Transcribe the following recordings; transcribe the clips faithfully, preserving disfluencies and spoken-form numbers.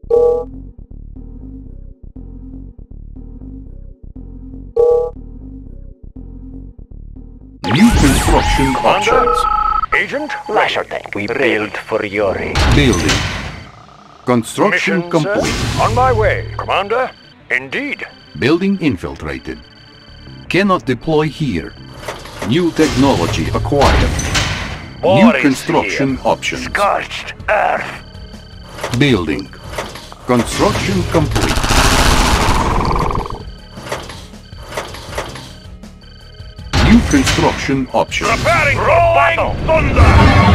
New construction options. Agent, Lasher tank. We build for Yuri. Building. Construction mission complete. says, on my way, Commander. Indeed. Building infiltrated. Cannot deploy here. New technology acquired. War New is construction here. options. Scorched earth. Building. Construction complete. New construction options. Preparing rolling thunder.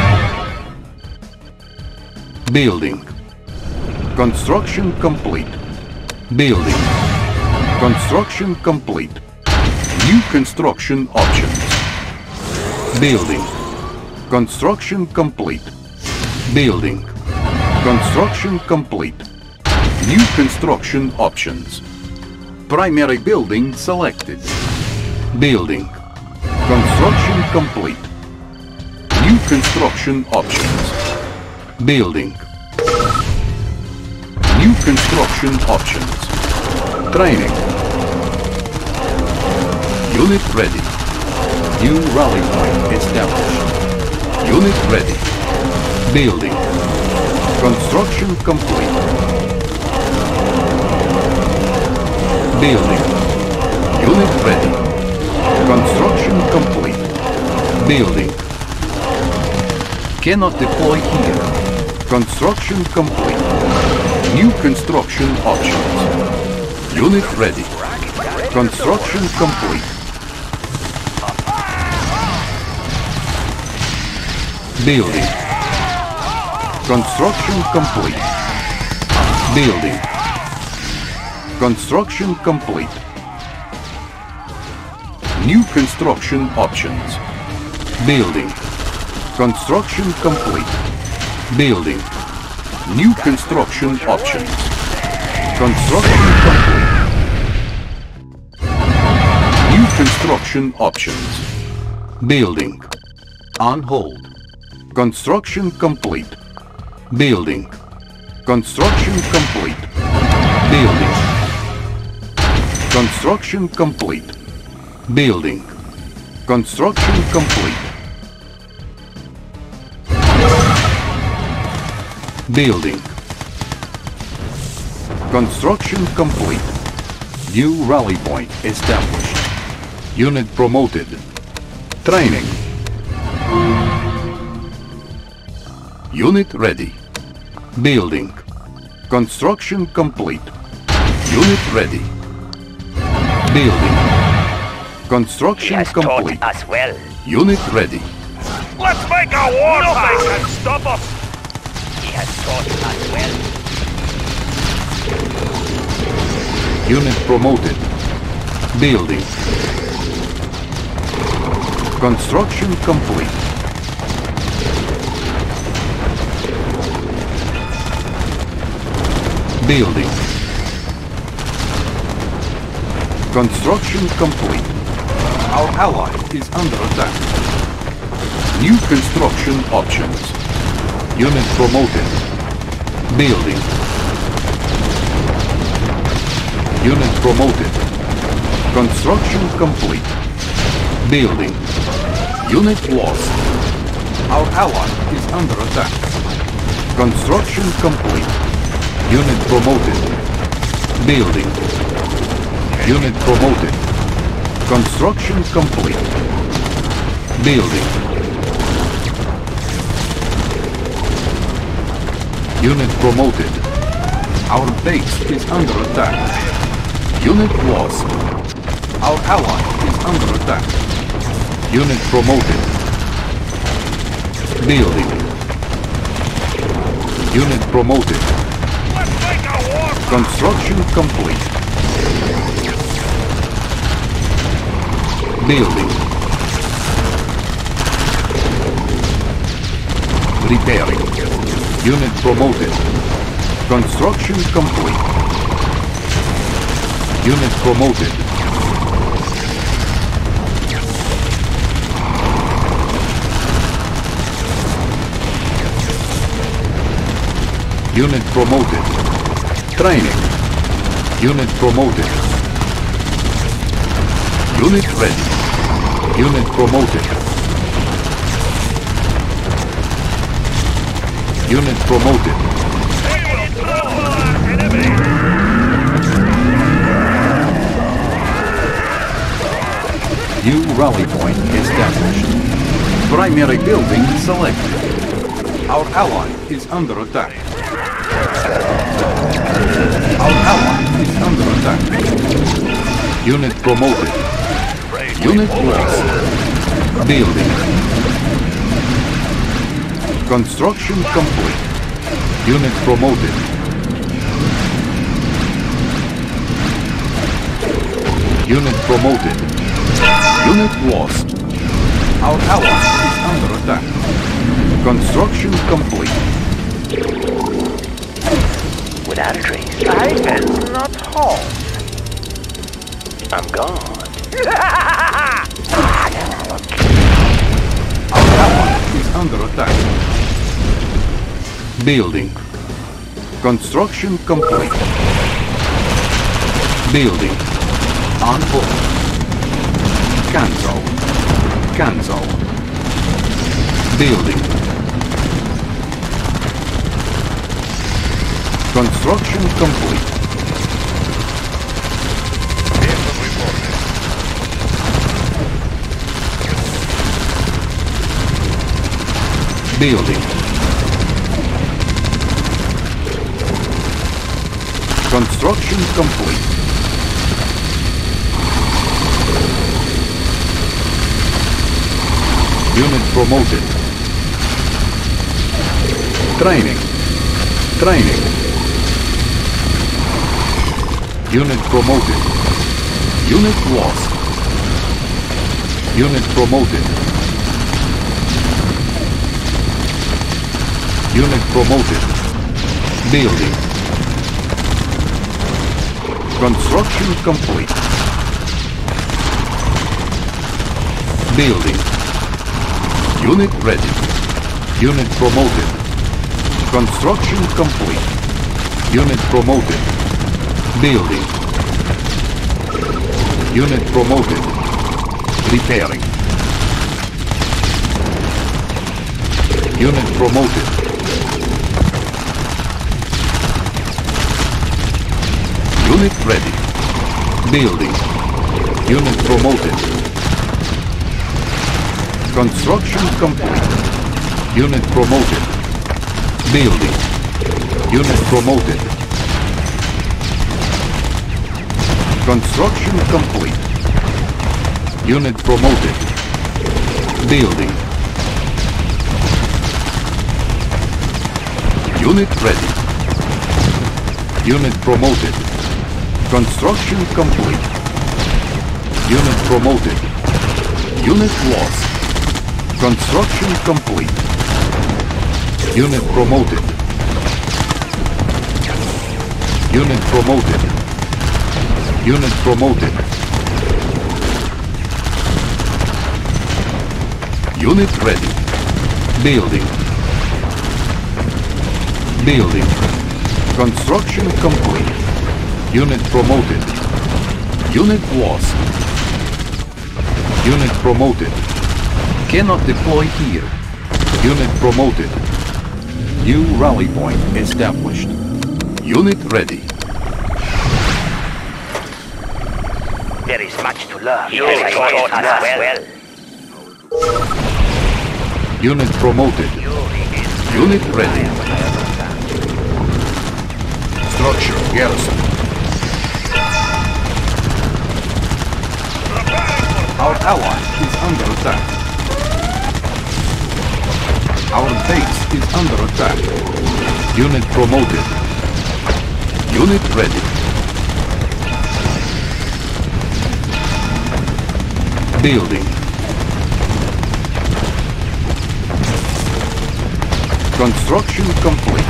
Building. Construction complete. Building. Construction complete. New construction options. Building. Construction complete. Building. Construction complete. New construction options. Primary building selected. Building. Construction complete. New construction options. Building. New construction options. Training. Unit ready. New rally point established. Unit ready. Building. Construction complete. Building. Unit ready. Construction complete. Building. Cannot deploy here. Construction complete. New construction options. Unit ready. Construction complete. Building. Construction complete. Building. Construction complete. New construction options. Building. Construction complete. Building. New construction options. Construction complete. New construction options. Building. On hold. Construction complete. Building. Construction complete. Building. Construction complete. Building. Construction complete. Building. Construction complete. New rally point established. Unit promoted. Training. Unit ready. Building. Construction complete. Unit ready. Building. Construction He has complete. taught us well. Unit ready. Let's make a war Nothing can stop us. He has taught us well. Unit promoted. Building. Construction complete. Building. Construction complete. Our ally is under attack. New construction options. Unit promoted. Building. Unit promoted. Construction complete. Building. Unit lost. Our ally is under attack. Construction complete. Unit promoted. Building. Unit promoted. Construction complete. Building. Unit promoted. Our base is under attack. Unit lost. Our ally is under attack. Unit promoted. Building. Unit promoted. Let's make a war. Construction complete. Building. Repairing. Unit promoted. Construction complete. Unit promoted. Unit promoted. Training. Unit promoted. Unit ready. Unit promoted. Unit promoted. New rally point established. Primary building selected. Our ally is under attack. Our ally is under attack. Unit promoted. Unit lost. Building. Construction complete. Unit promoted. Unit promoted. Unit lost. Our ally is under attack. Construction complete. Without a trace. I am not home. I'm gone. Our ally is under attack. Building. Construction complete. Building. On hold. Cancel. Cancel. Building. Construction complete. Building. Construction complete. Unit promoted. Training. Training. Unit promoted. Unit lost. Unit promoted. Unit promoted. Building. Construction complete. Building. Unit ready. Unit promoted. Construction complete. Unit promoted. Building. Unit promoted. Repairing. Unit promoted. Unit ready. Building. Unit promoted. Construction complete. Unit promoted. Building. Unit promoted. Construction complete. Unit promoted. Building. Unit ready. Unit promoted. Construction complete. Unit promoted. Unit lost. Construction complete. Unit promoted. Unit promoted. Unit promoted. Unit ready. Building. Building. Construction complete. Unit promoted. Unit lost. Unit promoted. Cannot deploy here. Unit promoted. New rally point established. Unit ready. There is much to learn. You have taught us well. Unit promoted. Unit ready. Structure garrison. Our ally is under attack. Our base is under attack. Unit promoted. Unit ready. Building. Construction complete.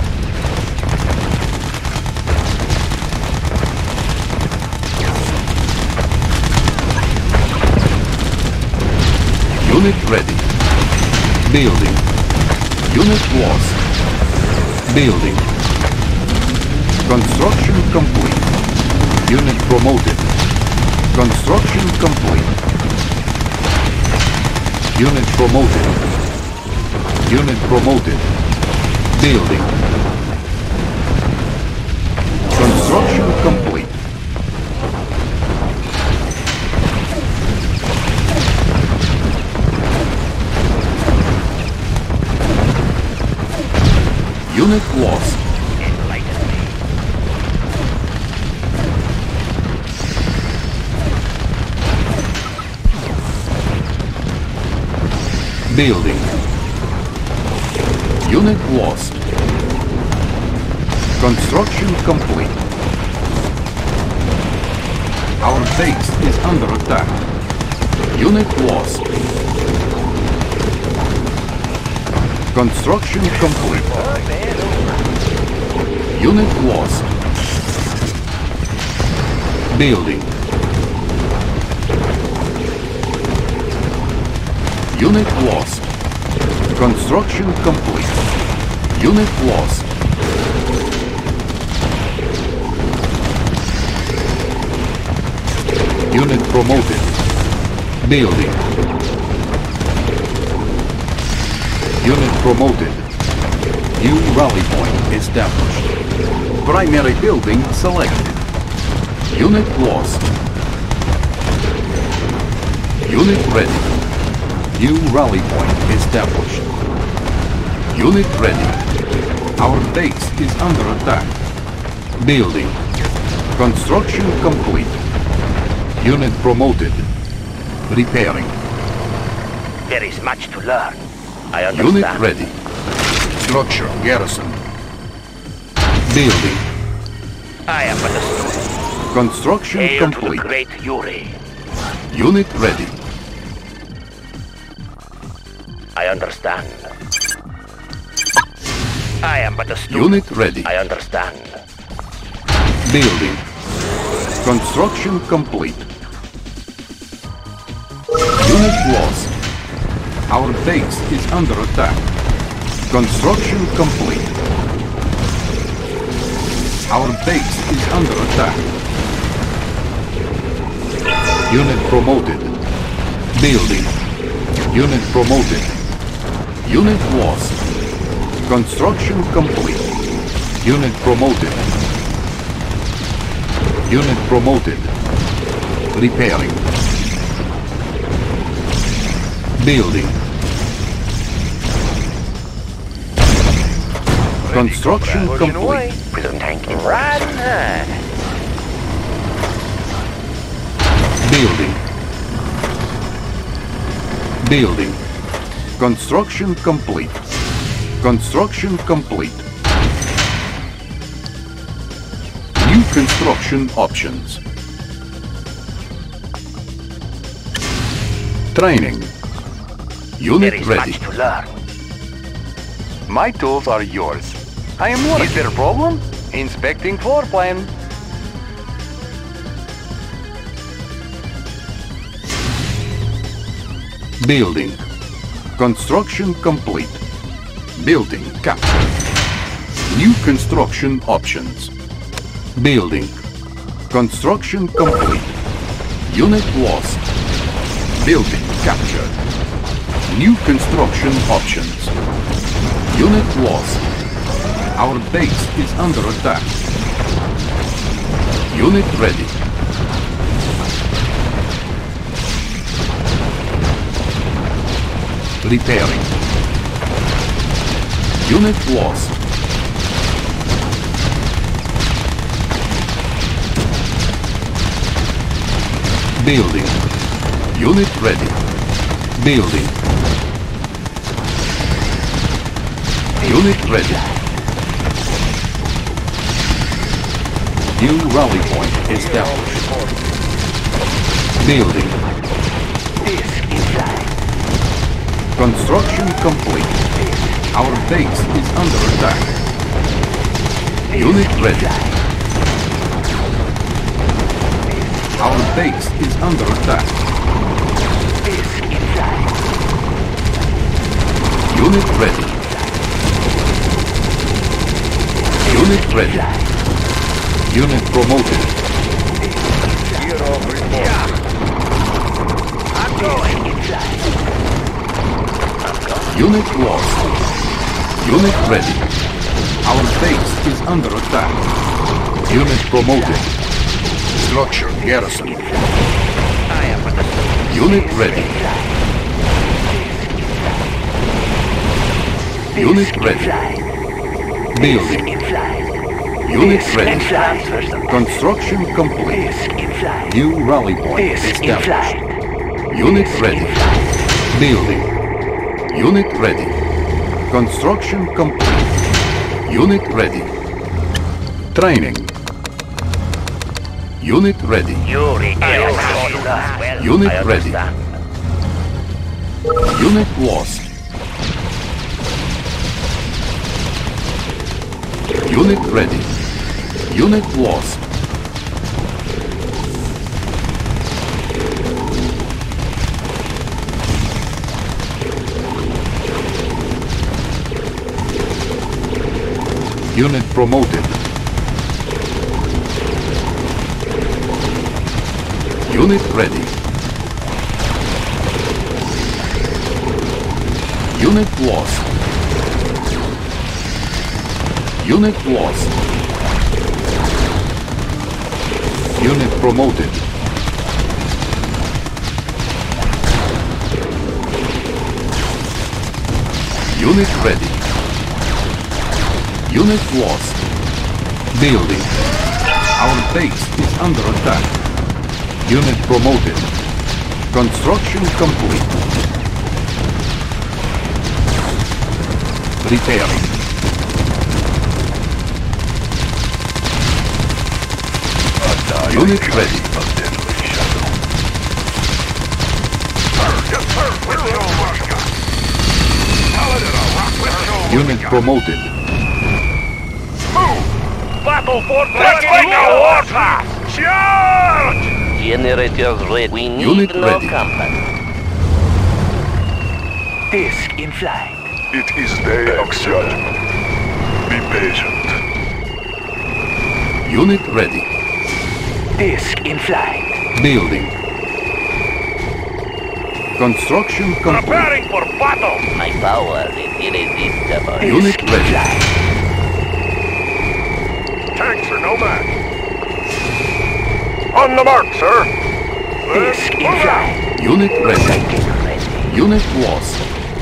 Unit ready. Building. Unit lost. Building. Construction complete. Unit promoted. Construction complete. Unit promoted. Unit promoted. Building. Construction complete. Unit lost. Building. Unit lost. Construction complete. Our base is under attack. Unit lost. Construction complete. Unit lost. Building. Unit lost. Construction complete. Unit lost. Unit promoted. Building. Unit promoted. New rally point established. Primary building selected. Unit lost. Unit ready. New rally point established. Unit ready. Our base is under attack. Building. Construction complete. Unit promoted. Repairing. There is much to learn. I understand. Unit ready. Structure garrison. Building. I am but a student. Construction Hail to the complete. great Yuri. Unit ready. I understand. I am but a student. Unit ready. I understand. Building. Construction complete. Unit lost. Our base is under attack. Construction complete. Our base is under attack. Unit promoted. Building. Unit promoted. Unit lost. Construction complete. Unit promoted. Unit promoted. Repairing. Building. Construction complete. Thank you. Right in there. Building. Building. Construction complete. Construction complete. New construction options. Training. Unit There is ready. much to learn. My tools are yours. I am working. Is there a problem? Inspecting floor plan. Building. Construction complete. Building captured. New construction options. Building. Construction complete. Unit lost. Building captured. New construction options. Unit lost. Our base is under attack. Unit ready. Repairing. Unit lost. Building. Unit ready. Building. Unit ready. New rally point established. Building. Construction complete. Our base is under attack. Unit ready. Our base is under attack. Unit ready. Unit ready. Unit promoted. Hero report. I'm going. Unit lost. Unit ready. Our base is under attack. Unit promoted. Structure garrison. Unit ready. Unit ready. Building. Unit ready. Construction complete. New rally point established. Unit ready. Building. Unit ready. Construction complete. Unit ready. Training. Unit ready. Unit ready. Unit lost. Unit ready. Unit lost. Unit promoted. Unit ready. Unit lost. Unit lost. Unit promoted. Unit ready. Unit lost. Building. Our base is under attack. Unit promoted. Construction complete. Repairing. Unit ready. Unit promoted. Battle for Let's make a warpath! Charge! Generators ready. We need Unit no ready. company. Disk in flight. It is day of judgment. Be patient. Unit ready. Disk in flight. Building. Construction complete. Preparing for battle! My power is irresistible. Unit Disk in ready. flight. Tanks are no match. On the mark, sir. Let's Disk in move out. flight. Unit ready. Sighting ready. Unit lost.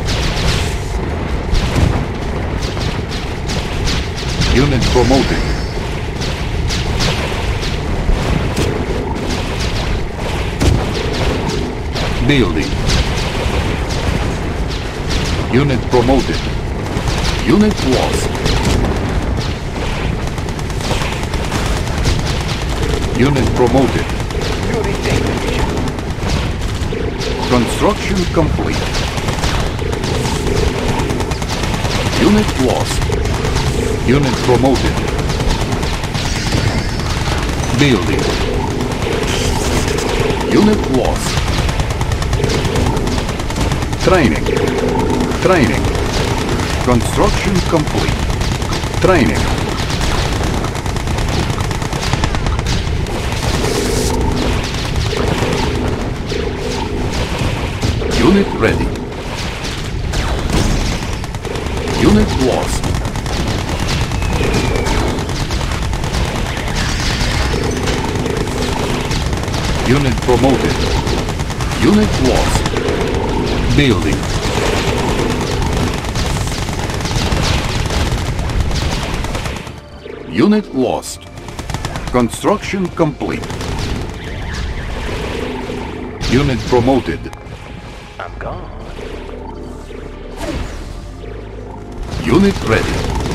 Unit promoted. Building. Unit promoted. Unit lost. Unit promoted. Construction complete. Unit lost. Unit promoted. Building. Unit lost. Training. Training. Construction complete. Training. Unit ready. Unit lost. Unit promoted. Unit lost. Building. Unit lost. Construction complete. Unit promoted. I'm gone. Unit ready.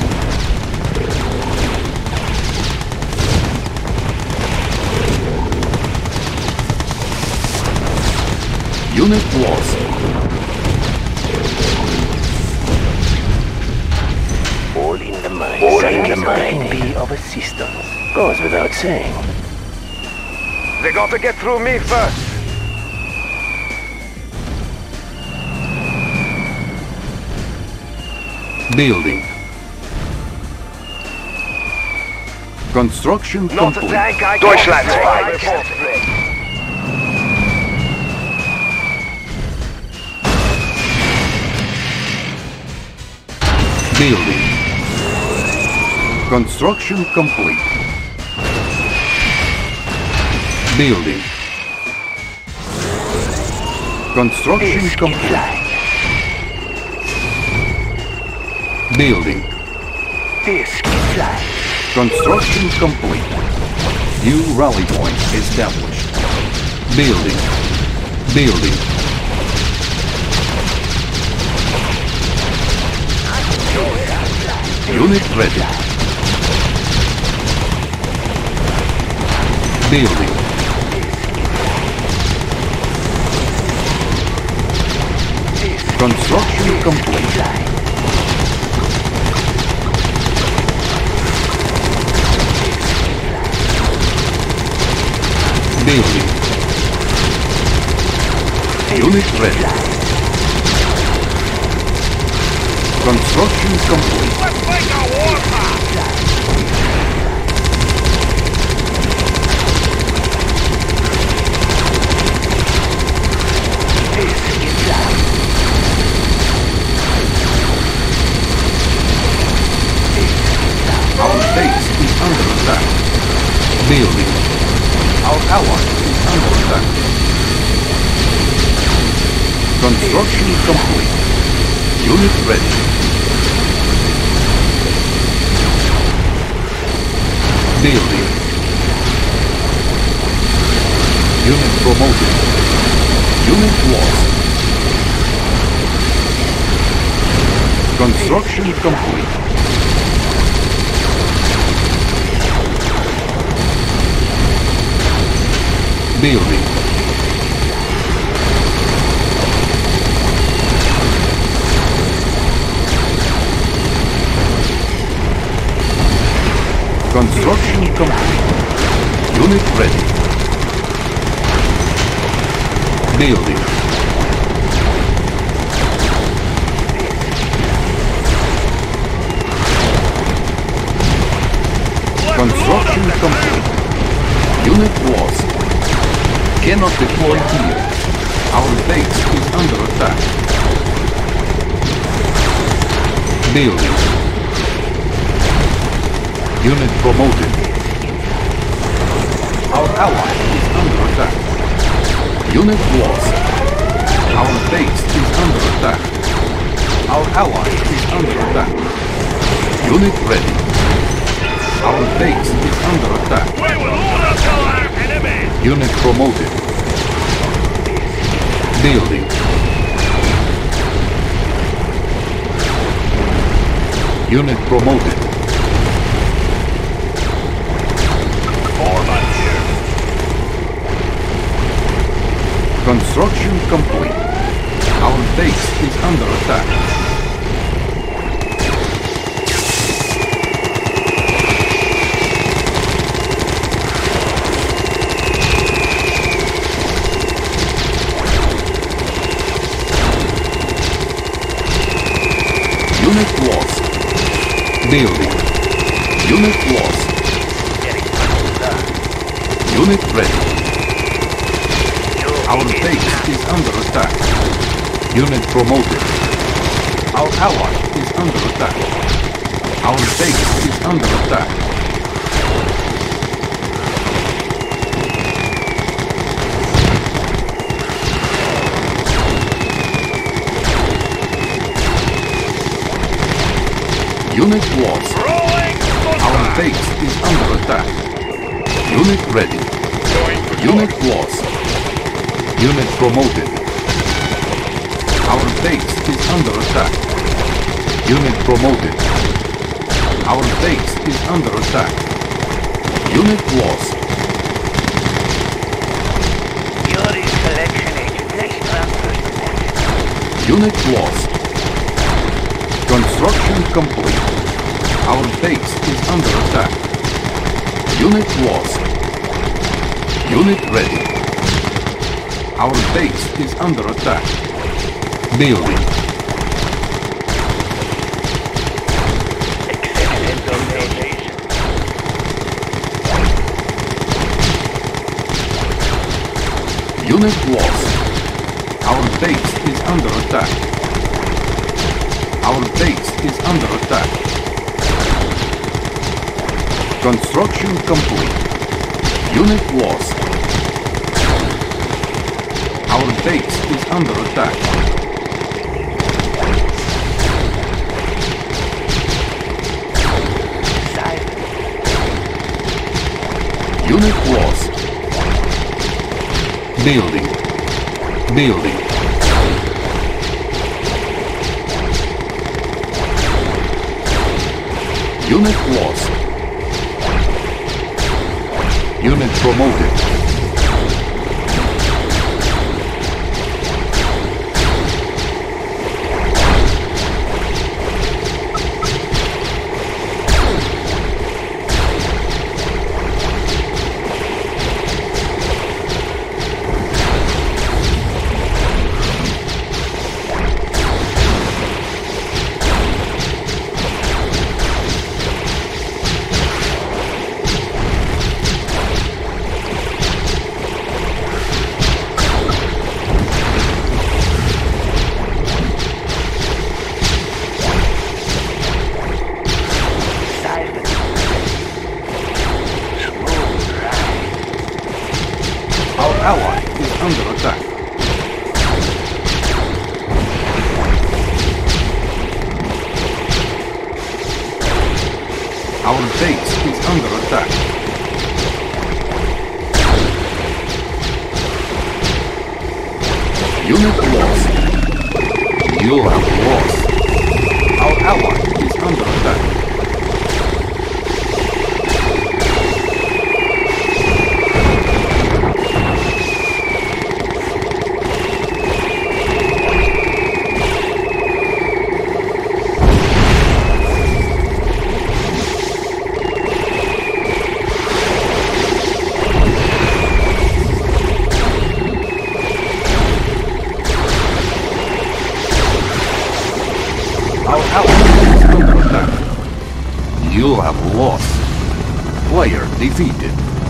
Unit lost. All in the mind. All in the mind. Be of assistance. Goes without saying. They got to get through me first. Building. Construction Not a complete. tank, I Deutschland can't zwei. say. Building. Construction complete. Building. Construction complete. Building. Construction complete. New rally point established. Building. Building. Unit ready. Building. Construction complete. Building. Unit ready. Construction complete. Let's make a warpath! Our base is under attack. Building. Our ally is under attack. Construction complete. Unit ready. Building. Unit promoted. Unit lost. Construction complete. Building. Construction complete. Unit ready. Building. Construction complete. Unit lost. Cannot deploy here. Our base is under attack. Building. Unit promoted. Our ally is under attack. Unit lost. Our base is under attack. Our ally is under attack. Unit ready. Our base is under attack. We will order to our enemies! Unit promoted. Building. Unit promoted. Foreman here. Construction complete. Our base is under attack. Unit lost. Building. Unit lost. Unit ready. Our base is under attack. Unit promoted. Our ally is under attack. Our base is under attack. Unit lost. Our base is under attack. Unit ready. Unit lost. Unit promoted. Our base is under attack. Unit promoted. Our base is under attack. Unit lost. Yuri's collection agent. Next transfer. Unit lost. Construction complete. Our base is under attack. Unit lost. Unit ready. Our base is under attack. Building. Excellent location. Unit lost. Our base is under attack. Our base is under attack. Construction complete. Unit lost. Our base is under attack. Unit lost. Building. Building. Unit lost. Unit promoted. Ally is under attack. Our base is under attack. Unit lost. You have lost. Our ally is under attack. Our ally is under attack. You have lost. Player defeated.